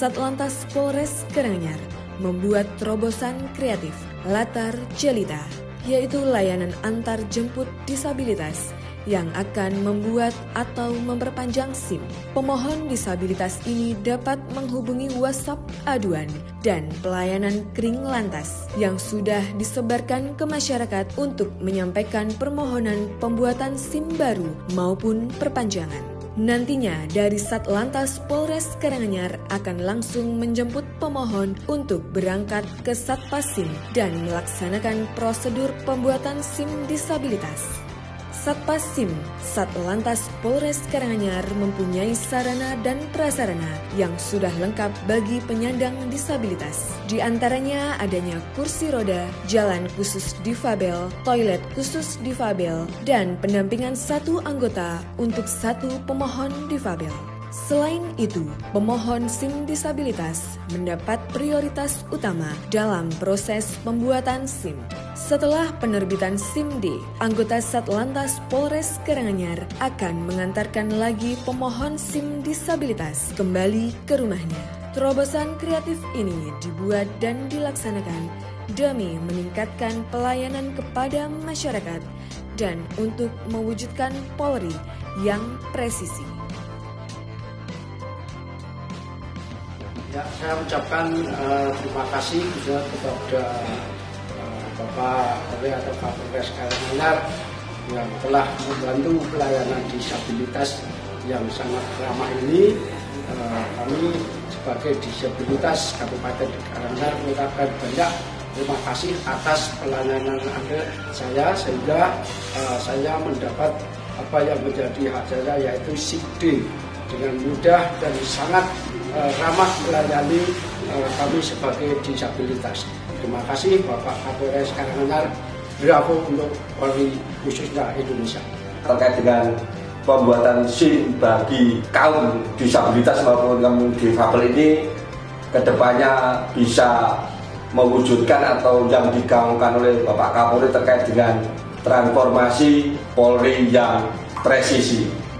Satlantas Polres Karanganyar membuat terobosan kreatif Latar Jelita, yaitu layanan antar jemput disabilitas yang akan membuat atau memperpanjang SIM. Pemohon disabilitas ini dapat menghubungi WhatsApp aduan dan pelayanan kering lantas yang sudah disebarkan ke masyarakat untuk menyampaikan permohonan pembuatan SIM baru maupun perpanjangan. Nantinya dari Satlantas Polres Karanganyar akan langsung menjemput pemohon untuk berangkat ke Satpasim dan melaksanakan prosedur pembuatan SIM disabilitas. Satpasim, Satlantas Polres Karanganyar mempunyai sarana dan prasarana yang sudah lengkap bagi penyandang disabilitas. Di antaranya adanya kursi roda, jalan khusus difabel, toilet khusus difabel, dan pendampingan satu anggota untuk satu pemohon difabel. Selain itu, pemohon SIM disabilitas mendapat prioritas utama dalam proses pembuatan SIM. Setelah penerbitan SIM D, anggota Satlantas Polres Karanganyar akan mengantarkan lagi pemohon SIM disabilitas kembali ke rumahnya. Terobosan kreatif ini dibuat dan dilaksanakan demi meningkatkan pelayanan kepada masyarakat dan untuk mewujudkan Polri yang presisi. Ya, saya ucapkan terima kasih juga kepada Bapak Kapolri atau Kapolres Karanganyar yang telah membantu pelayanan disabilitas yang sangat ramah ini. Kami sebagai disabilitas Kabupaten Karanganyar mengucapkan banyak terima kasih atas pelayanan Anda saya sehingga saya mendapat apa yang menjadi hak saya, yaitu SIM D dengan mudah dan sangat ramah melayani kami sebagai disabilitas. Terima kasih Bapak Kapolres Karanganyar, bravo untuk Polri khususnya Indonesia. Terkait dengan pembuatan SIM bagi kaum disabilitas maupun kaum difabel ini, kedepannya bisa mewujudkan atau yang digaungkan oleh Bapak Kapolri terkait dengan transformasi Polri yang presisi.